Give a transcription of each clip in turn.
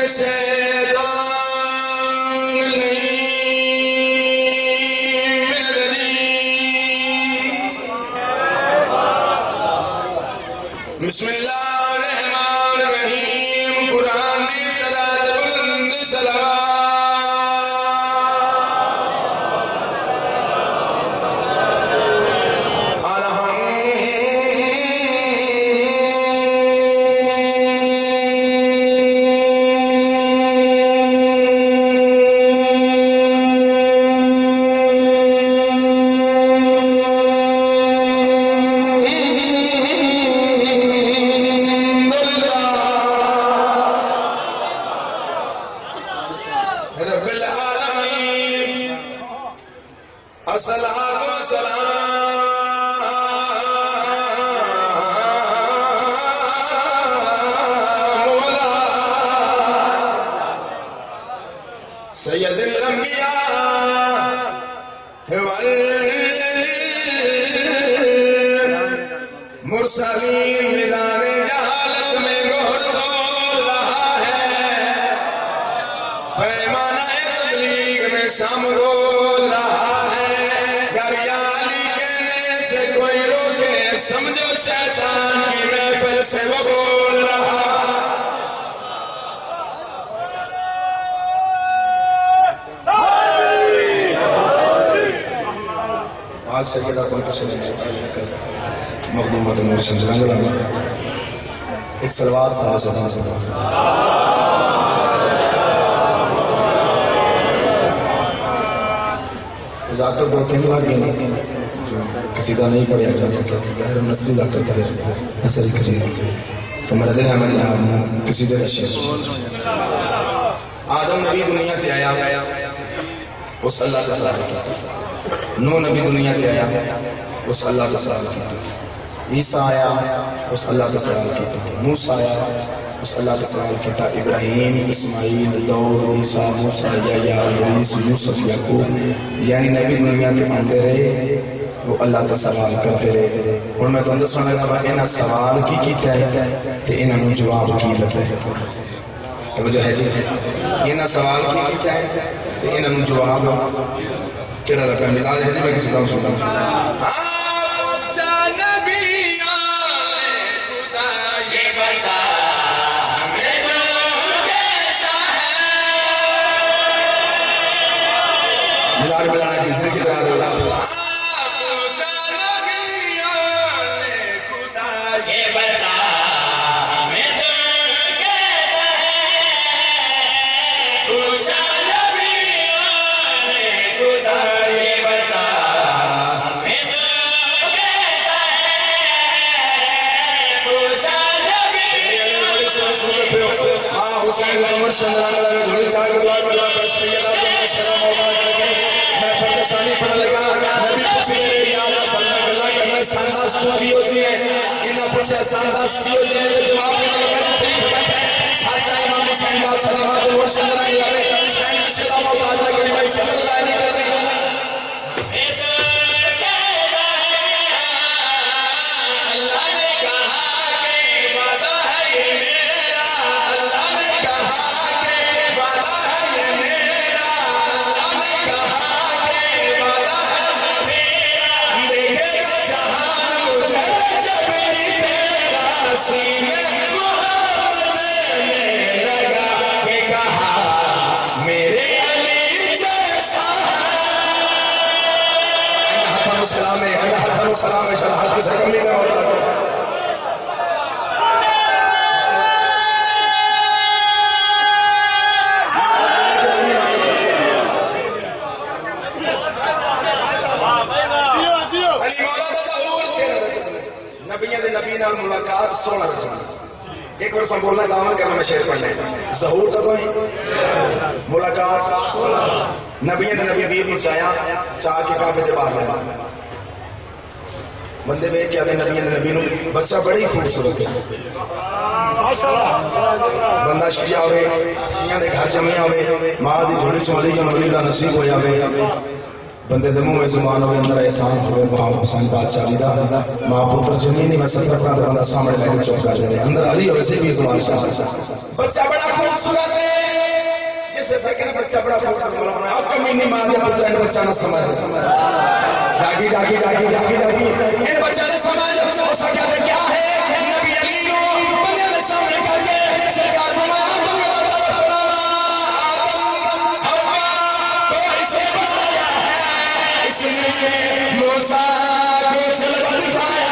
بسم اللہ الرحمن الرحیم قرآن دی ابتدا بلند صلوات رب العالمین الصلاۃ والسلام علی سید الانبیاء والمرسلین میدان جہالت میں گہر بول رہا ہے پیمانہ تبلیغ میں شام بول رہا ہے گر یا علی کہنے سے کوئی روکے سمجھو شیطان کی محفل سے وہ بول رہا آج سے کہتا کن کسی نے مقدومت نور سمجھنے لگا ایک صلوات صاحب سے ذاکر دو تین بار گئے جو قصیدہ نہیں پڑھیا جا سکتا ظاہر نصری ذاکر تھے نصری قصیدہ تو میرا دل ہے میں جناب قصیدہ رشید آدم نبی دنیا تے آیا اس اللہ سے صلاح کی نو نبی دنیا تے آیا اس اللہ سے صلاح کی عیسیٰ آیا اس اللہ سے صلاح کی موسیٰ آیا اس اللہ سے سوال کیتا ابراہیم اسماعیل داؤد عیسیٰ موسیٰ یحییٰ ادریس یوسف یعقوب یعنی نبی دنیا تے آندے رہے وہ اللہ تے سوال کرتے رہے اور میں تو اندر سننے لگا انہاں سوال کی کیتا ہے تے انہاں جواب کی لگتا ہے توجہ ہے جی انہاں سوال کی کیتا ہے تے انہاں جواب کیڑا لگا مزاج ہے جی میں کسی طرح سنتا ہوں مزار ملانا کی ذکر کی طرح دولا پوچھا نبیان خدا یہ بتا ہمیں تو کیسا ہے پوچھا نبیان خدا یہ بتا ہمیں تو کیسا ہے پوچھا نبیان حسین عمر شندران لگے دھولی چاہ کے دعا کروا پیسری اللہ شرم مولا میں پردشانی پڑھ لگا نبی پوچھ میرے یا اللہ صلی اللہ علیہ کرنا سانداز کو بھی ہوتی ہے انہا پوچھے سانداز کی ہوتی ہے جواب میں لگا جو تیری بیٹھے ساچہ امام حسین بات صدامات الورشن درائی لگے حسین کی شدہ موتاج لگے بھائی صلی اللہ علیہ کرنے سلام ہے شاہ حج کو سے کم نہیں میں ہوتا ہے علی مولا دا ظہور نبیان دے نبی نال ملاقات 16 رجب ایک بار سن بولنا دامن کرنا میں شیر پڑھنے ظہور کا تو ہی ملاقات نبیان دے نبی بیر مچایا چاہ کے کعبے دے باہر لیا بندے بے کیا دے نبی نو بچہ بڑی خوبصورت ہے بندہ شیعہ ہوئے شیعہ دے گھر جمعیہ ہوئے ماں دی جھوڑی چولی جو نبی اللہ نصیب ہویا ہوئے بندے دموں میں زمان ہوئے اندر احسان ہوئے محمد حسین بادشاہ دی دا ماں پوتر جمعی نہیں وسط رکھنا دا بندہ سامنے لے کے چوک کر جائے اندر علی ہوئے سے بھی زمان شاہ بچہ بڑا خوبصورت ہے کسے سکن بچہ بڑا خوبصورت مولانا ہے اور کمی نہیں ماریا پتر ان بچہ نہ سمجھ جاگی جاگی جاگی جاگی جاگی ان بچہ نے سمجھ ہو سکیا ہے کیا ہے نبی علی نو بندے نے سامنے کر کے سرکار فرمایا موسیٰ کو جلوہ دکھایا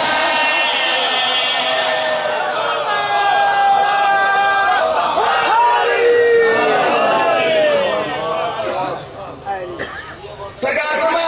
سرکار فرمایا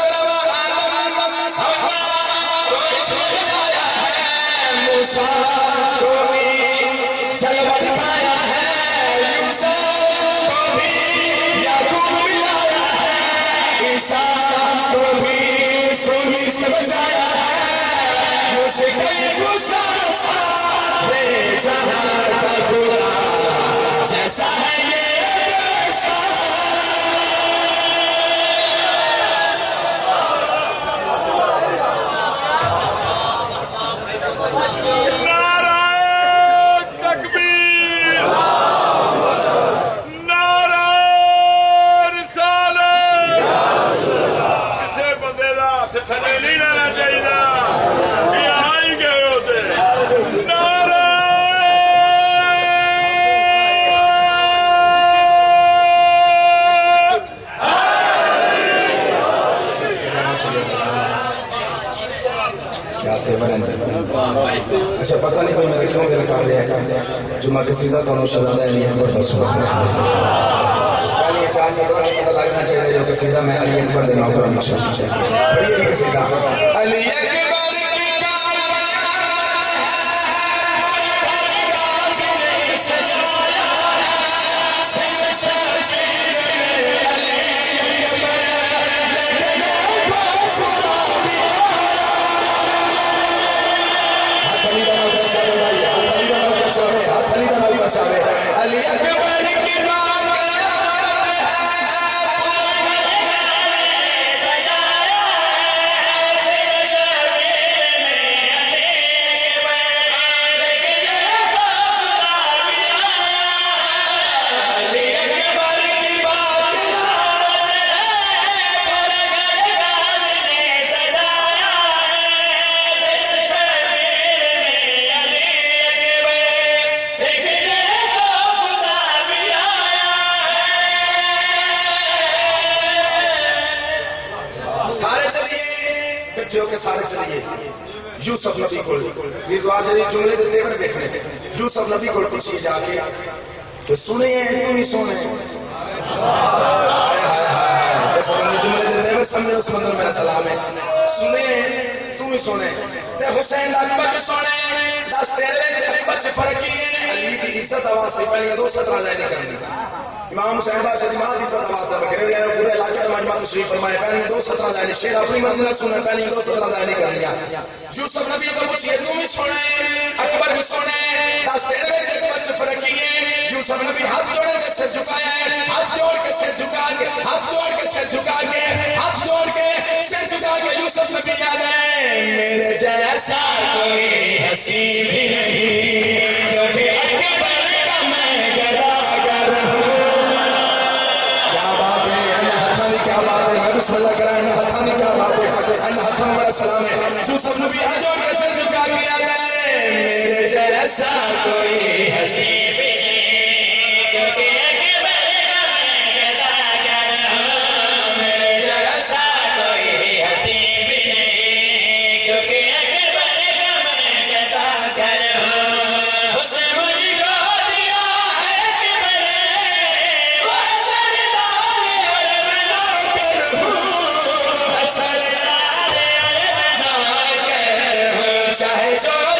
موسیٰ کو بھی جلوہ دکھایا ہے یوسف کو بھی یعقوب ملایا ہے عیسیٰ کو بھی سونی سے بچایا ہے مشکل خوشا سارے جہاں کا خدا جیسا ہے یہ ویسا تھلے نہیں رہنا چاہیے یہ آئی گئے ہوتے نعرہ کیا تیور ہیں اچھا پتہ نہیں کوئی میرے کیوں دل کر رہے ہیں جو میں کسی دا تو شہزادہ علی اکبر دا سبحان پہلی چار سے پتہ لگنا چاہیے جو کسی دا میں علی اکبر دے نوکر ہمیشہ پڑھیے گی کسی دا علی اکبر علی اکبر کی بات سارے چلیے یوسف نبی کو میرزوار جب جملے دیتے ہیں دیکھنے یوسف نبی کو پوچھئے جا کے کہ سنے ہیں تم ہی سونے جیسے بندے جملے دیتے ہیں سمجھے اس مندر میرا سلام ہے سنے ہیں تم ہی سونے تے حسین اکبر سونے دس تیرے اکبر چھ فرقی ہے علی کی عزت آواز سے پہلے دو سترہ لائنیں کرنی امام حسین بات سے امام کی عزت آواز سے بکرے لیے پورے علاقے میں مجمع تشریف فرمائے پہلے دو سترہ لائنیں شیر اپنی منزلت سنے پہلے دو سترہ لائنیں کرنی یوسف نبی کو پوچھئے تم ہی سونے اکبر بھی سونے دس تیرے اکبر چھ فرقی ہے یوسف نبی ہاتھ جوڑے کے سر جھکایا ہے ہاتھ جوڑ کے سر جھکا کے ہاتھ جوڑ کے سر جھکا کے ہاتھ جوڑ کے سر جھکا کے یوسف نبی یاد ہے میرے جیسا کوئی حسی بھی نہیں کیونکہ اکبر کا میں گداگر ہوں کیا بات ہے اللہ حتانی کیا بات ہے میں بسم اللہ کرائیں اللہ حتانی کیا بات ہے اللہ حتان بڑا سلام ہے یوسف نبی ہاتھ جوڑ کے سر جھکا کے یاد ہے میرے جیسا کوئی حسی بھی چاہے جو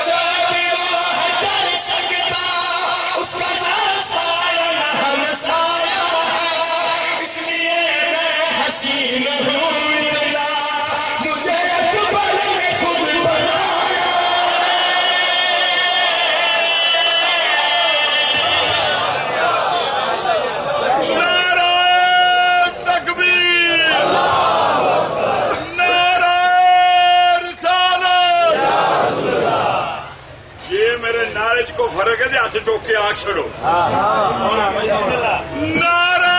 آواز چھوڑو نعرہ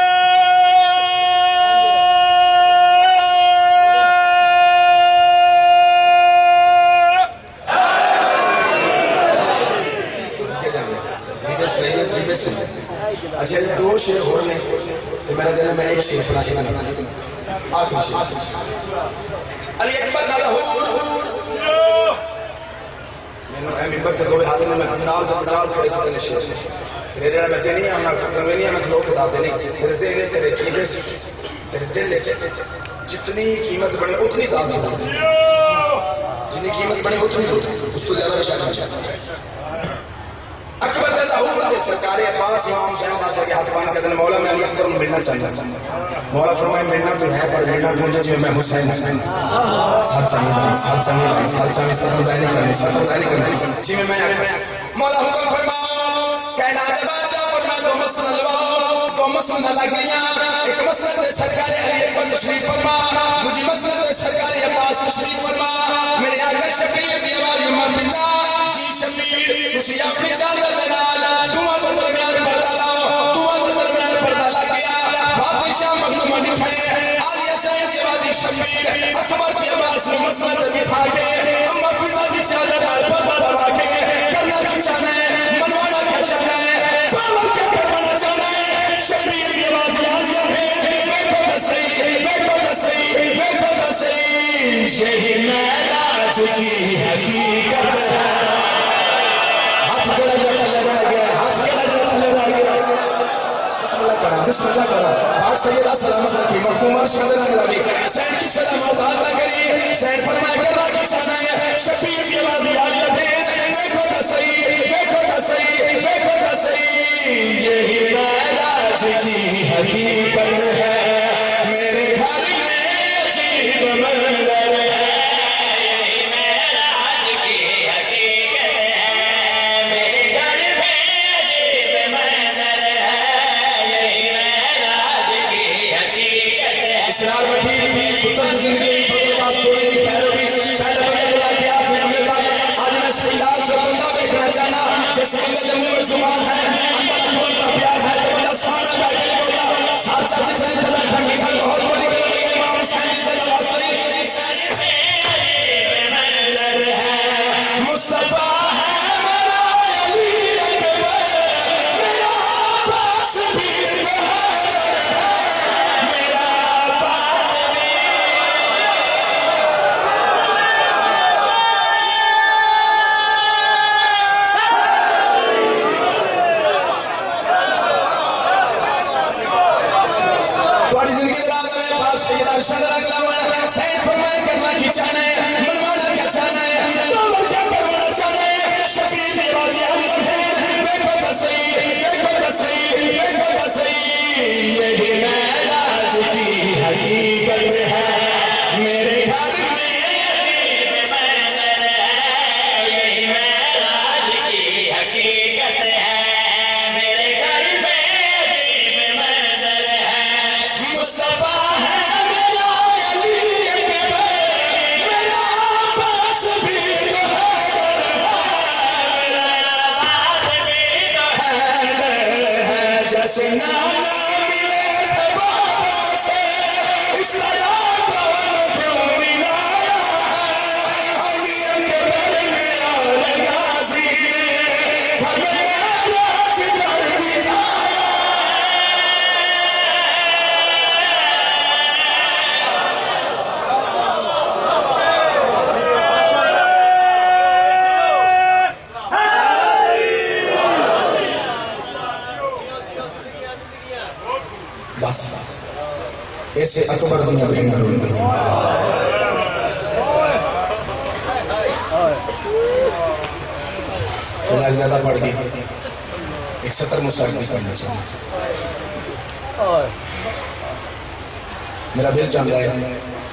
اچھا دو شیر اور نے تو میرا دل میں ایک شیر سنا شنا آخری شیر علی اکبر کا لاہور میں ممبر تے دوے ہاتھ میں بنال کھڑے کھڑے نے شیر تیرے رہنا میں دینی ہم نہ ختم نہیں ہم کھلو خدا دینی تیرے ذہن تیرے قیدے تیرے دل جتنی قیمت بنے اتنی داد ہوتی جتنی قیمت بنے اتنی اس تو زیادہ بشاک چاہتا اکبر دے ظہور دے سرکار عباس امام حسین بادشاہ کے ہاتھ پان کہتے ہیں مولا میں علی اکبر میں ملنا چاہتا مولا فرمائے ملنا تو ہے پر ملنا تو مجھے میں حسین سر چاہیے سر رضائی نہیں کرنی جی میں مولا حکم فرما کائنات بادشاہ فرما دو مسئلہ لگ گیا ایک مسئلہ دے سرکار علی اکبر تشریف فرما مجھے مسئلہ دے سرکار عباس تشریف فرما میرے آقا شفیع کی آواز مرفضہ تسی اپنی چادر بنا دعا تو درمیان پردہ لاؤ دعا تو درمیان پردہ لگ گیا بادشاہ مظلومہ نٹھے عالیہ سائن سے بادی شمیر اکبر کی آواز میں مسئلہ بٹھا کے اما فضا کی چادر پردہ دبا کے کرنا کی چاہنا ہے منوانا کیا چاہنا ہے باور کیا کروانا چاہنا ہے شمیر کی آواز عالیہ ہے بیٹھو نسری یہی میلا چکی حقیقت ہے بسم اللہ کرا پاک سیدہ سلامت رکھی مقدوم ارشاد رنگلوی سین کی سلامت آتا کری سین فرمائے کرنا کی چاہنا ہے شفیع کی آوازی آلیہ بھیز دیکھو گا صحیح یہی معراج کی حقیقت ہے میرے گھر میں عجیب منظر ہے یہی معراج کی حقیقت ہے میرے گھر میں عجیب منظر ہے اسرار وٹھی پتر زندگی پتر پاس چھوڑے کی خیر ہوگی پہلے بندے بلا کے آپ نے ہمیں تک آج میں سیدال جو بندہ بیٹھنا چاہنا جس بندے دے منہ میں زبان ہے اندر بولتا پیار ہے تو بندہ سارا بیٹھ کے بولتا ساتھ ساتھ جتنی طرح ٹھنڈی کھل بہت بڑی گل ہے امام حسین جی سے نوازی منظر ہے مصطفیٰ ہے میرا علی اکبر میرا عباس بھی ایسے اکبر دنیا بہنہ روئی گئی فی الحال زیادہ پڑھ گئی ایک 70 مسائل پڑھنا چاہیے میرا دل چاہتا ہے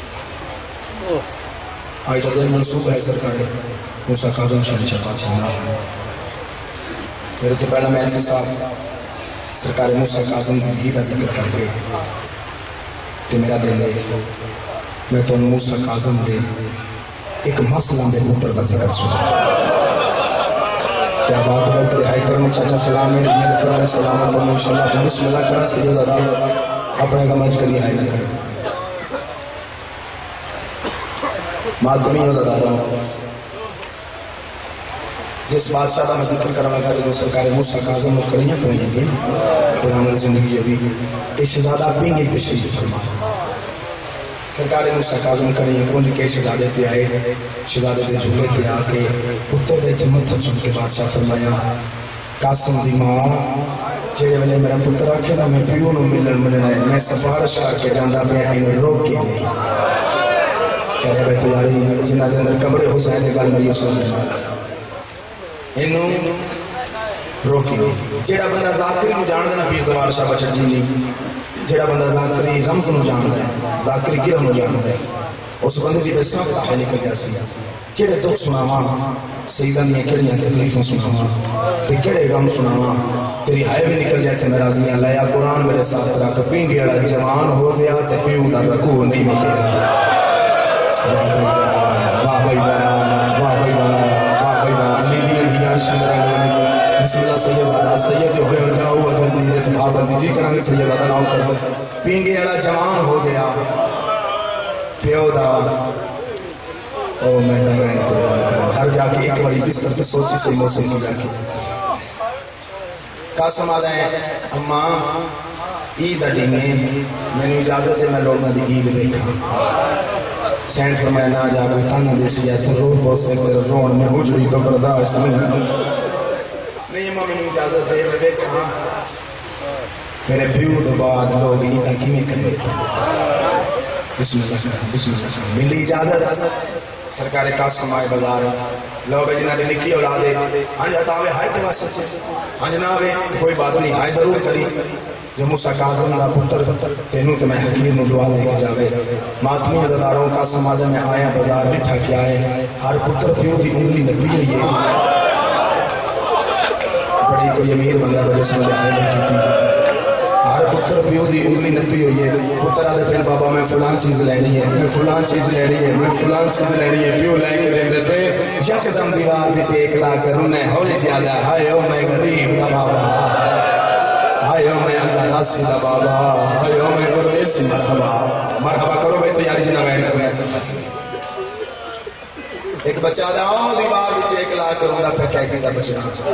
آج تو دل منصوب ہے سرکار موسیٰ کاظم شاہ شہباز شاہ میرے تو پہلا میں ایسے صاحب سرکار موسیٰ کاظم ہی کا ذکر کر کے کہ میرا دل ہے میں تو موسیٰ کاظم دے ایک مسئلہ دے پتر کا ذکر سنا کیا بات ہے تیرے ہائی کرم چاچا سلام ہے میرے پر سلامت ہوں انشاءاللہ بسم اللہ کرنا سجدہ ادا اپنے کا مجھ کری ہائی نہ کریں ماتمی ہو زدہ رہا ہوں جس بادشاہ کا میں ذکر کرنا لگا جو سرکار موسیٰ کاظم اور کریاں پڑھیں گے قرآن زندگی ابھی یہ شہزادہ پینگے تشریف فرمائے سرکار موسیٰ کاظم کریاں کونج کے شہزادے تے آئے شہزادے دے جھولے تے آ کے پتر دے جمت تھا چن کے بادشاہ فرمایا قاسم دی ماں جڑے ویلے میرا پتر آکھے نا میں پیو نو ملنا ہے میں سفارش کر کے جاندا پیا انہیں روک کے نہیں کہہ رہے بیت یاری جنہ دے اندر قبر حسین نے گل میری اسلام نے انہوں روکی نہیں جیڑا بندہ ذاکری نو جان دینا پیر زوار شاہ بچہ جی نہیں جیڑا بندہ ذاکری رمز نو جان دے ذاکری گرہ نو جان دے اس بندے دی بے سخت آئے نکل جا سی کیڑے دکھ سناواں سیدن میں کیڑیاں تکلیفوں سناواں تے کیڑے غم سناواں تیری ہائے بھی نکل جائے تے ناراضیاں لایا قرآن میرے ساتھ رکھ پینگے اڑا جوان ہو گیا تے پیو دا رکوع نہیں نکلیا واہ بھائی واہ واہ بھائی واہ بھائی واہ علی دی ہیاں شمرا بسم اللہ سید سید ہوئے جاؤ اجل دی رت بھابل دی جی کرانگے سید دا نام کر پینگے اڑا جوان ہو گیا پیو دا او میں دارائن قربان کروں ہر جا کے ایک بڑی بستر تے سوچی سے موسیقی جا کے قاسم آ جائیں اماں عید اڈی میں میں نے اجازت ہے میں لوگوں دی عید دیکھا سینڈ فرمایا نہ جا کوئی تانا دیسی ہے سر روح بہت سے میرے رون میں حجری تو برداشت نہیں اماں میں نے اجازت دے میں دیکھا میرے پیو دو بعد لوگ عیدہ کیویں کریں بسم اللہ ملی اجازت سرکار قاسم آئے بازار لو بے جنہ دے نکی اولادے ہنج اتاوے ہائے تے واسطے ہنج ناوے کوئی بات نہیں ہائے ضرور کری جو موسیٰ کاظم دا پتر تینوں تے میں حکیم نو دعا دے کے جاوے ماتمی عزداروں قاسم آزم میں آیا بازار بٹھا کے آئے ہر پتر پیو دی انگلی نبی ہوئی ہے بڑی کوئی امیر بندہ بجے سے مجھے آئے کی تھی ہر پتر پیو دی انگلی نبی ہوئی ہے پتر آدھے پھر بابا میں فلان چیز لینی ہے میں فلان چیز لینی ہے میں فلان چیز لینی ہے پیو لے کے دیں دیتے یکدم دیوار دی ٹیک لا کر انہیں ہولی جالا ہائے او میں غریب دا بابا ہائے او میں اللہ راسی دا بابا ہائے او میں پردیسی دا بابا مرحبا کرو بھائی تیاری جنہ بیٹھ کرنے ایک بچہ دا آؤ دیوار دی ٹیک لا کر انہیں پہ کہہ دا بچہ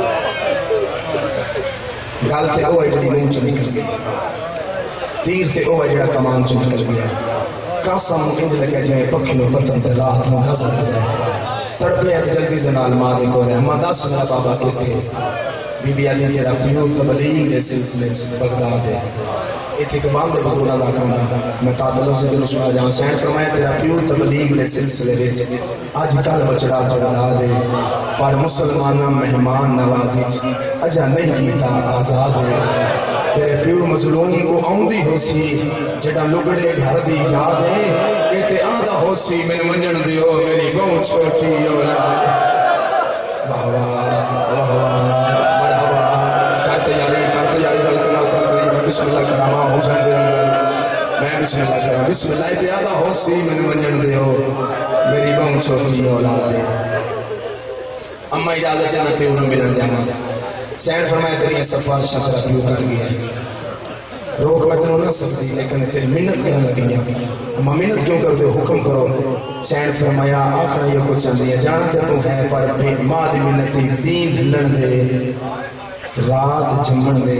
گال تے اوہ جڑی مون چ نکل گئی تیر تے اوہ جڑا کمان چ نکل گیا قاسم انج لگے جائے پکھنو پتن تے رات نو گھس لگ جائے تڑپے جلدی دے نال ماں دے کو رہے ماں دس میرا بابا کہتے بی بی آدھی تیرا پیو تبلیغ دے سلسلے سے بغداد ہے ایتھے کبان دے بزرگاں دا کہنا میں تادلوں سے دل سنا جہاں سین فرمائے تیرا پیو تبلیغ دے سلسلے دے آج کل بچڑا جڑا دے پر مسلمانہ مہمان نوازی اجا نہیں کیتا آزاد ہے تیرے پیو مظلوم کو آؤندی ہو سی جڑا لگڑے گھر دی یاد ہے ایتے آدھا ہو سی میں منجن دیو میری بہت چھوٹی اولاد واہ واہ واہ مرحبا کرتے یاری بسم اللہ کرامہ حسین دے میں بسم اللہ کرامہ بسم اللہ دے آدھا ہو سی میں منجن دیو میری بہت چھوٹی اولاد ہے اما اجازت ہے میں پیو نو ملن جانا سین فرمائے تیری سفار شاکرہ پیو کر گیا روک میں تنہوں نہ سکتی لیکن تیری منت کرنے لگی اما منت کیوں کر دے حکم کرو سین فرمایا آخر یہ کچھ چاندی ہے جانتے تو ہے پر ماں دی منتی دین دھلن دے رات جمن دے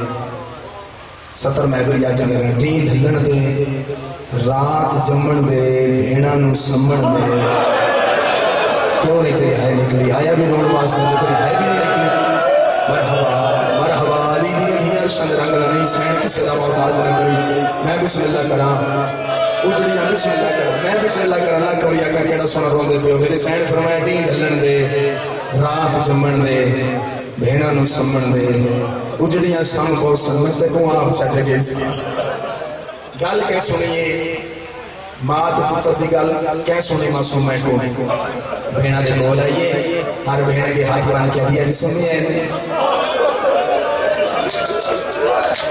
ستر محبر یا کہ میرا دین دھلن دے رات جمن دے بھیڑا نو سمن دے کیوں نہیں تیری ہائے نکلی آیا بھی نور پاس نہیں تیری ہائے بھی نکلی مرحبا مرحبا علی دی ہی شند رنگ لنی سین کی صدا محتاج نکلی میں بسم اللہ کرا اجڑیاں بسم اللہ کرا میں بسم اللہ کرا اللہ کبھی آقا کیڑا سونا رون دے پیو میرے سین فرمایا دین ڈھلن دے رات جمن دے بھیڑا نو سمن دے اجڑیاں سم کو سمجھتے کو آپ چاچے گئے گل کہ سنیے ماں دے پتر دی گل کیا سنی معصوم ہے کو بھیڑا دے بول آئیے ہر بھیڑا کے ہاتھ بان کیا دیا جس سنی ہے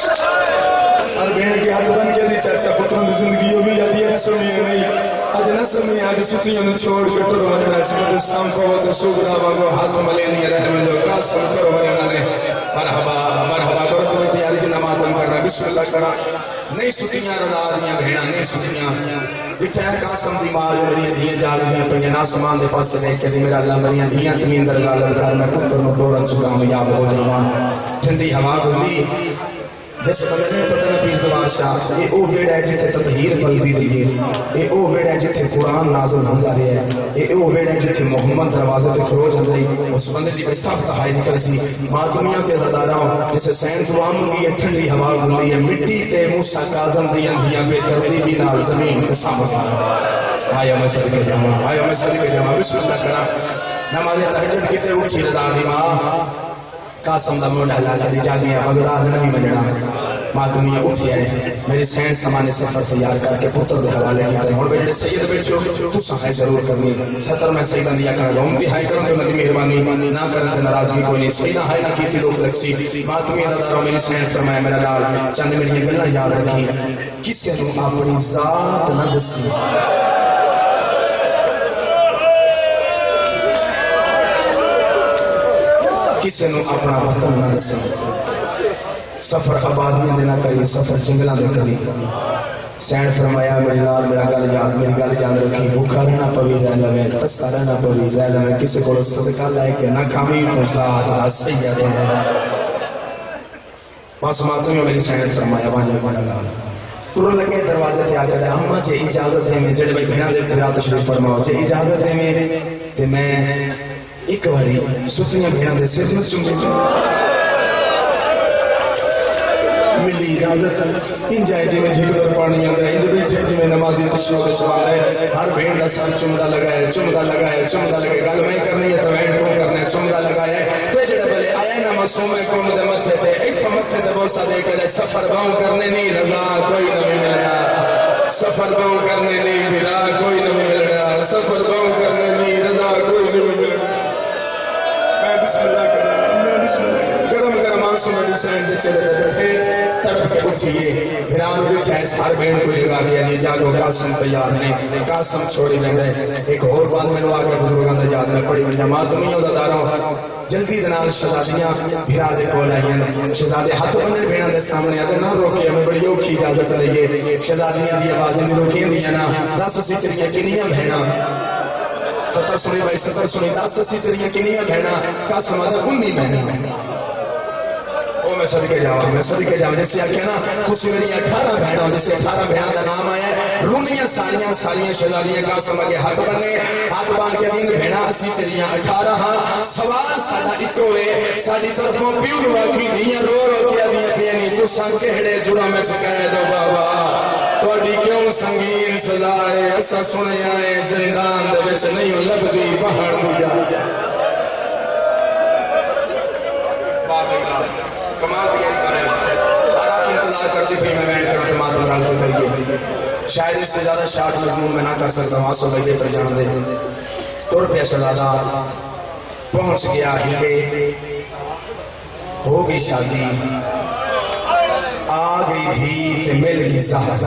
ہر بھیڑا کے ہاتھ بان کیا دی چاچا پتروں دی زندگی ہو بھی یا دیا جس سنی ہے نہیں آج نہ قسم نہیں آج ستیوں نے چھوڑ کے ٹر وننا سمجھ سانپو تو سوگرا واگو ہاتھ ملے نہیں رہ ملو قاسم ٹر وننا نے مرحبا مرحبا کرو تمہیں تیاری جنہ ماتم کرنا بسم اللہ کرنا نہیں ستیاں رضا دیاں بھیڑا نہیں ستیاں بٹھا قاسم دی ماں جو میری دھیاں جا دیاں پہ یہ ناسمان دے پاس سے دیکھ کے میرا اللہ میری دھیاں تمہیں در غالب کر میں پتر میں دورن چکا کامیاب ہو جاواں ٹھنڈی ہوا گلی جس قدر میں پتہ نہ پیر زبان شاہ اے او ویڑ ہے جتھے تطہیر پلدی رہی ہے اے او ویڑ ہے جتھے قرآن نازل ہو جا رہے ہیں اے او ویڑ ہے جتھے محمد دروازے تے کھلو جا رہی اس بندے دی بے صاف تہائی نکل سی ماں دنیا تے زدارہ ہوں جسے سین زبان ہوگی ہے ٹھنڈی ہوا گلی ہے مٹی تے موسیٰ کاظم دیاں دیاں بے ترتیبی نال زمین تے سامس آیا میں صدقے جاواں آیا میں صدقے جاواں بسم اللہ کرا نماز تہجد کیتے اٹھی رضا دی ماں قاسم دا موڑا لالا دی جاگیا بغداد نبی مننا ماتمیاں اٹھی آئے میری سین سمانے سفر تیار کر کے پتر دے حوالے کرے اور بیٹے سید بیٹھو تو سہائے ضرور کرنی ستر میں سیدہ دیا کرنا گا ہائی کروں تو ندی مہربانی نہ کرنے تے ناراضگی کوئی نہیں سیدہ ہائی نہ کی تھی لوگ لکسی ماتمیاں داداروں میری سین فرمایا میرا لال چند میری گلہ یاد رکھی کسی نو اپنی ذات نہ دسی کسی نو اپنا وطن نہ دسی سفر آبادیاں دینا کری سفر جنگلہ دے کری سین فرمایا میری لال میرا گل یاد رکھی بھوکا رہنا پوی رہ لوے تسا رہنا پوی رہ لوے کسی کو صدقہ لائے کہ نہ کھامی تو ذات لا سید ہے بس ماتمی میری سین فرمایا بانجو میرا لال ترن لگے دروازے تے آگے اماں جے اجازت دے میں جڑے بھائی بھیڑا دے پھرا تشریف فرماؤ جے اجازت دے میں تے میں ایک واری ستیاں بھیڑا دے صرف میں چونگی ملی اجازت ان جائے جی میں جھگڑ پانی آتا ہے ان بیٹھے جی میں نمازی تشریف سوال ہے ہر بھین کا سر چمدہ لگائے گل میں کرنی ہے تو بھین تو کرنا ہے چمدہ لگائے تے جڑے بلے آیا نا معصوم کو مدے متھے تے ایتھے متھے تے بوسا دے کے سفر باؤں کرنے نہیں رضا کوئی نہیں ملنا سفر باؤں کرنے نہیں بلا کوئی نہیں ملنا سفر باؤں کرنے نہیں رضا کوئی نہیں ملنا میں بسم اللہ کر رہا ہوں میں بسم اللہ گرم گرم آنسو میں سین دے چلے دے بیٹھے تڑپ کے اٹھئیے بھران بیٹھا ہے سار بین کو جگا گیا نہیں جاگو قاسم تیار نہیں قاسم چھوڑی میں ایک اور بات میں نے آگے بزرگاں دا یاد میں پڑی میں جماعت نہیں ہوتا داروں جلدی دنال شہزادیاں بھرا دے کول آئیں شہزادے ہاتھ بنے بھیڑاں دے سامنے آتے نہ روکے ہمیں بڑی اوکھی اجازت لئیے شہزادیاں دی آوازیں دی روکیں دیا نا دس سچریاں کنیاں بھیڑاں ستر سنی بھائی ستر سنی دس سچریاں کنیاں بھیڑاں قاسم آدھا 19 بہناں میں صدقے جاؤں جیسے آکے نا خوشی میری 18 بھیڑوں جیسے 18 بھیڑوں دا نام آیا ہے رونیاں سالیاں شہزادیاں قاسم آگے ہاتھ بننے ہاتھ بان کے دن بھیڑا اسی تیریاں 18 سوال ساڑا اکو ہے ساڑی طرفوں پیور واقعی دیاں رو کیا دیاں پینی تو سان کہڑے جڑا میں سکائے دو بابا توڑی کیوں سنگین سزائے ایسا سنے آئے زندان دے بچ نہیں لب دی پہاڑ دیا کمال دیا کرے آرات انتظار کر دی پھر میں بینڈ کروں تو ماتم رال تو کریے شاید اس سے زیادہ شاٹ مضمون میں نہ کر سکتا ہوں آسو بجے پر جان دے ٹور پہ شہزادہ پہنچ گیا ہلے ہو گئی شادی آ گئی دھی تے مل گئی زہر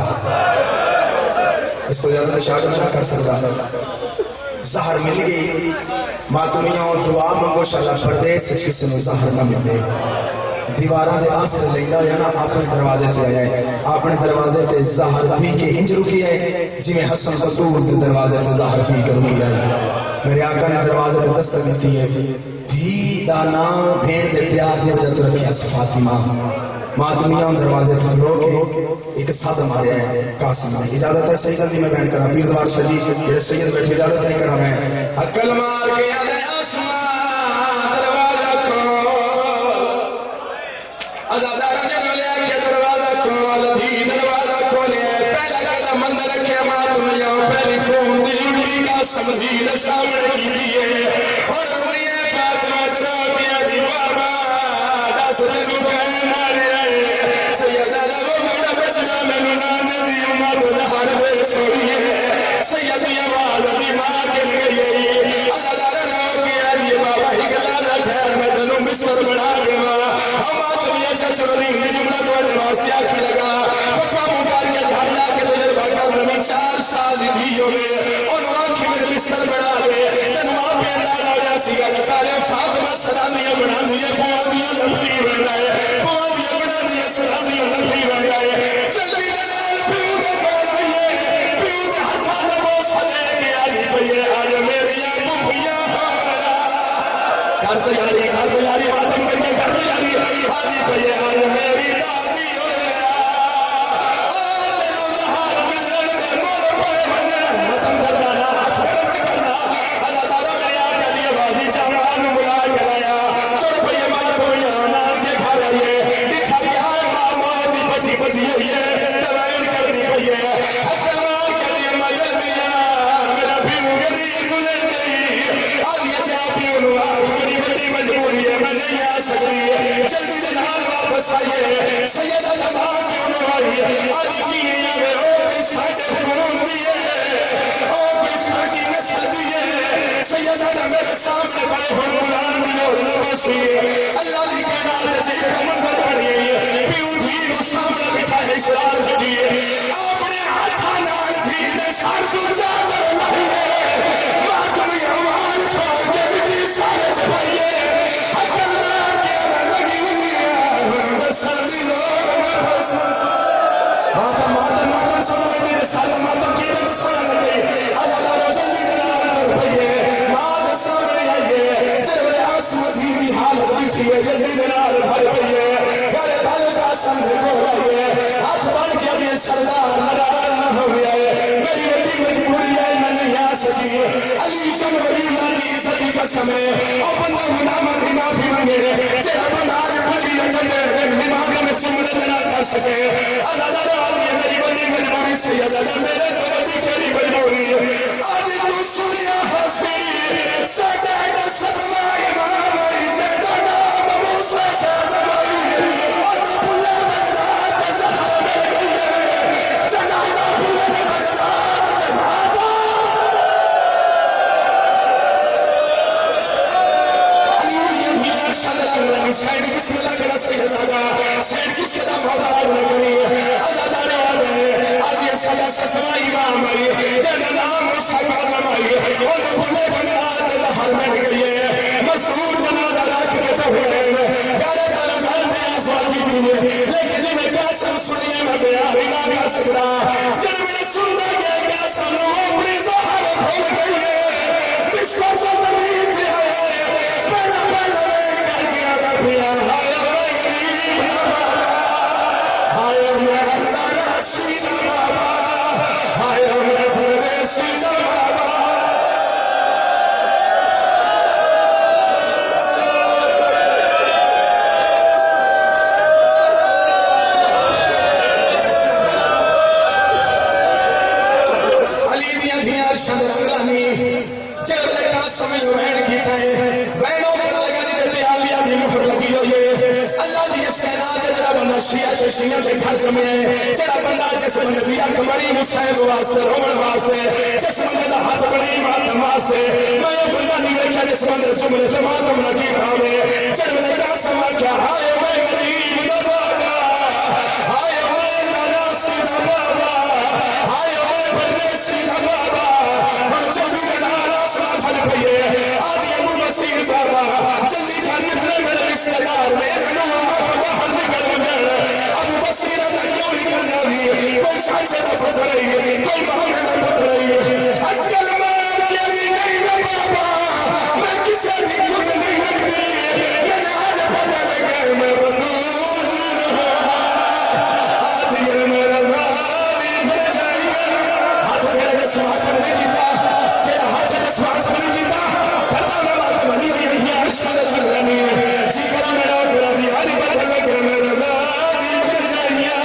اس سے زیادہ شاٹ نہ کر سکتا زہر مل گئی ماتمیوں دعا منگو شاءاللہ پردیس کسی نے زہر نہ ملے دیواران دے آسر لینگا یا نا اپنے دروازے تے آئے اپنے دروازے تے زہر پی کے انج رکی ہے جی میں حسن خطور دے دروازے تے زہر پی کے رکی ہے میرے آقا نے دروازے تے دستر دیتی ہے دھی دانا بھین دے پیار دے وجہ تو رکھی ہے فاطمہ ماتمیاں دروازے تے رو کے ایک ساتھ مارے ہیں قاسم اجازت ہے سیدہ زی میں بین کرا پیر دوار شجی یہ سید بیٹھے اجازت نہیں کرا میں عقل مار کے آدھے آسمان دروازہ کھول ازادارہ جب لے کے دروازہ کھول دھی دروازہ کھولے پہلا قدم اندر رکھے ماتمیاں پہلی خون دی قاسم زید سامنے کی دیئے اور دنیا فاطمہ درہ کیا دی بابا دس دنوں کہنا سیدی آواز دی ماں کے گئی اللہ دارہ رو گیا دی بابا ہی گلادہ ٹھہر میں تنوں بسور بڑھا دیوا ہما تمہیں چچڑ دی جملہ دوڑے واسی آکھی لگا وقا مکار کے دھاڑا کے تجربہ کر میں 4 سال دی ہوئے ہے سیدہ نماز کیوں آئی آج کی آوے او ساٹے خون دیئے او ساٹی نسل دیئے سیدہ میرے سامنے بڑے حرمران دیئے اور نباسی اللہ دی کائنات سے منظر پڑھئے پیوں بھی سامنے بٹھائے اشرار دیئے اپنے ہاتھانا دھیرے سار کو چاہر لائیے ماتم یوان چھوڑ کے بھی سارے چھپائیے حقل میں کیا لگی ہوئی ہے بسر دیلو ماتم سنو میرے سارے ماتم کی رد سنو لگی اللہ رو جلدی دلال کر پئیے مات سامنے آئیے جلوے آسمت ہی بھی حالت بیٹھئے جلدی دلال بھر پئیے گھر بھر کا سمجھ کو رہیے ہاتھ بڑھ کے بھی سردار نرار نہ ہو گیا میری بڑی مجبوری ہے میں نہیں آ سکی علی جنوری مانی سکی قسم ہے او بندہ منامت ہی معافی مانگے چہرہ بندہ آج بڑی لچنے دماغ میں سمجھ نہ کر سکے اللہ تعالیٰ میری بڑی مجبوری سے اللہ میرے بڑی چلی مجبوری آج تو سوریا حسی سکتے سکما امام جیدہ نام موسیٰ شہزمائی اور پلے بغداد زہر میں گئے جنازہ پلے بغداد بھاگا سائڈ کس میں لگنا سید زادہ سائڈ کس کے دام حضار لگنی اللہ دارے آدھے آدھے سیدہ سسما امام آئی جنہ نام سائبہ نمائی اور بھولے بنیاد لحر میں گئی مستور جنازہ راک رہتے ہوئے گارے دارے گھر میں آسواتی دیئے لیکن میں قاسم سنیے میں بیاری نہ کر سکتا جن میں سننا گیا قاسم نوری زہر بھول گئی ہے بشکر سے زمین سے آئے پہلا پہلا پیا ہائے غریب نہ بابا ہائے میرا اللہ سیدہ بابا ہائے میرا پردیسی نہ بابا علی دیاں دیاں ارشد رنگلانی جب لگا سمجھ وین کی تائیں وینوں پر لگانی دیتے آلیا دی مہر لگی ہوئے اللہ دی سینات جڑا بندہ شیعہ سے شیعہ سے گھر جمعے جڑا بندہ جس بندہ دیا کمری مسائب واسطے رومن واسطے جس بندہ دا ہاتھ بڑی ماتم واسطے میں یہ بندہ نہیں دیکھا جس بندہ جمعے سے ماتم لگی بھاوے جڑ لگا سمجھ کیا ہائے میں غریب دا بابا ہائے میں ناراسی دا بابا ہائے میں پردیسی دا بابا ہم جلدی ناراس نہ پھل پئیے آدھی ابو بصیر بابا جلدی جانی بھلے میرے رشتہ دار میں انہوں باہر نکل گئے ابو بصیر کیوں نکل جاوی کوئی شاید سے نفت رہی کوئی باہر نفت رہی اکل میں یعنی نہیں میں بابا میں کسے بھی کچھ نہیں لگتی میں نے آج پتہ لگے میں بطور آدھی میرا ذالی بھر جائے ہاتھ میرے جسمان سے نہیں کیتا تیرا ہاتھ جسمان سے نہیں کیتا کرتا میں بات بنی ہوئی ہے ارشد شلنی جی کرا میرا میرا دیاری بدل لگے میرا ذالی بھر جائے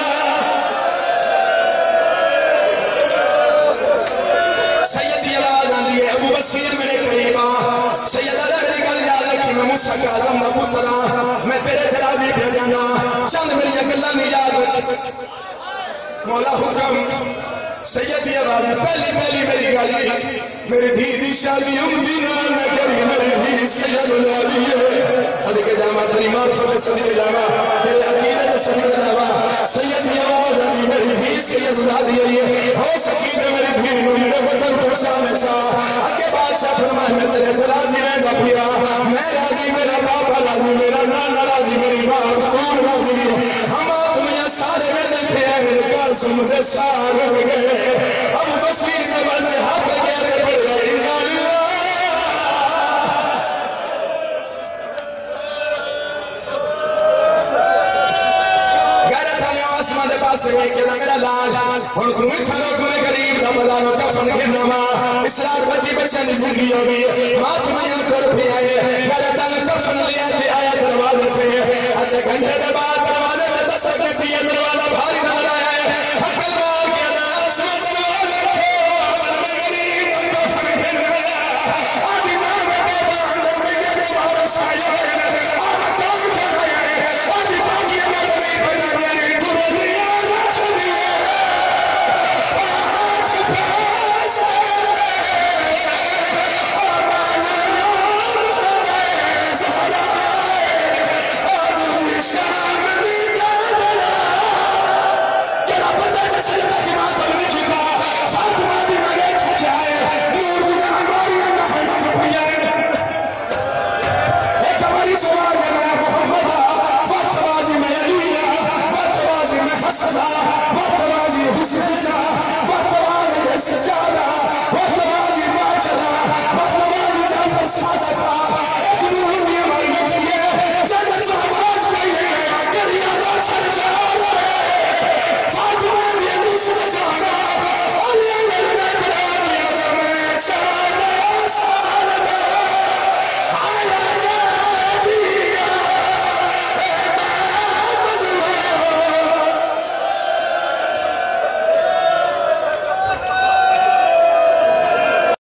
سیدی آواز آندی ہے ابو بصیر میرے قریبا سید اللہ میری گل یاد رکھی میں موسیٰ کا عظم نہ پترا میں تیرے درازی پہ جانا چند میری اکلہ میں یاد رکھ مولا حکم سیدی آواز ہے پہلی میری گالی میری دھی دی شادی امزینا نہ کری میری دھی سید اللہ دیئے صدقے جامعہ تری معرفت صدقے جامعہ تیرے عقیدت صدقے جامعہ سیدی آواز آدھی میری دھی سید اللہ دیئے ہو سکی دے میری دھی نو میرے وطن پہنچانے چاہ اگے بادشاہ فرمائے میں تیرے درازی میں گا پیا میں راضی میرا باپا راضی میرا نانا راضی میری باپ تور راضی ہم آپ میں سارے میں دیکھے ہیں قاسم سے سار ہو گئے ابو بصیر سے بلتے ہاتھ لگے رہے پڑ گئے میرا لال ہوں تمہیں تھلو تمہیں غریب دا بلانو کفن گرنما اسرار بچی بچے نے زندگی ہوگی مات میں کر پہ آئے میرا تن کفن لیا دے آیا دروازے پہ اچھے گھنٹے دے بعد